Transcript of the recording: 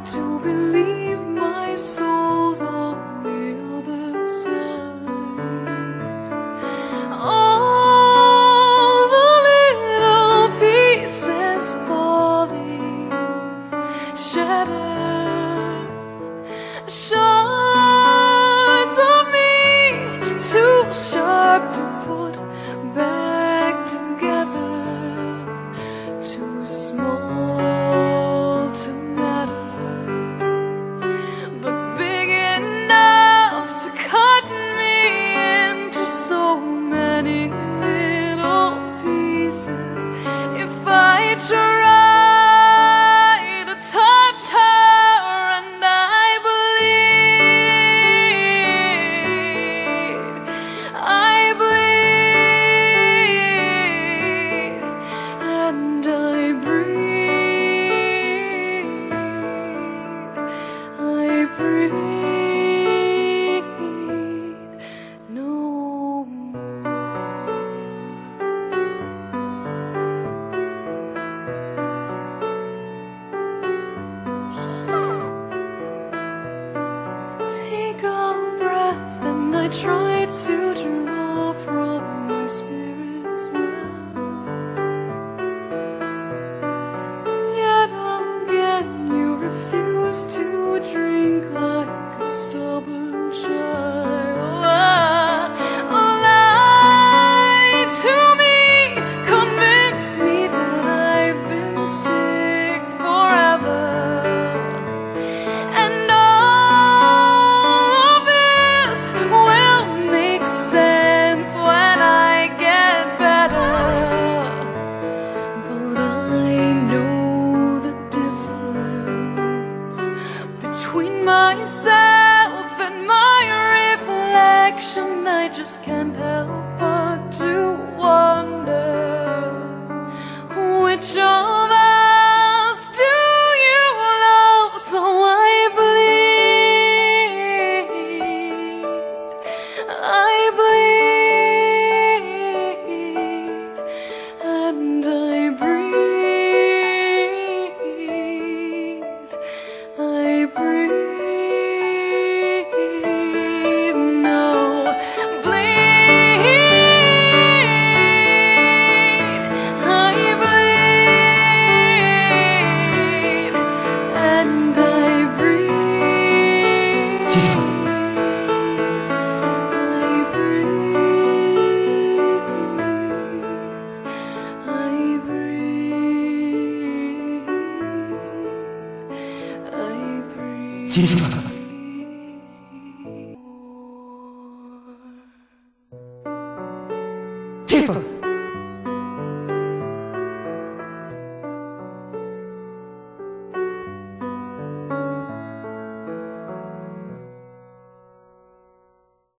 to believe my soul's on the other side. All the little pieces falling, shattered, shards of me, too sharp to put back together, too small to matter, but big enough to cut me into so many little pieces. If I try to touch her, and I bleed, and I breathe no more. Take a breath, and I try to draw from my spirit's well. Yet again you refuse to drink like a stubborn child. Lie to me, convince me that I've been sick forever, and all of this will make sense when I get better. But I know the difference between myself and my reflection. I just can't help but to wonder, which of us do you love? So I bleed, and I breathe, no, bleed, I bleed, and I breathe, Tifa. Tifa.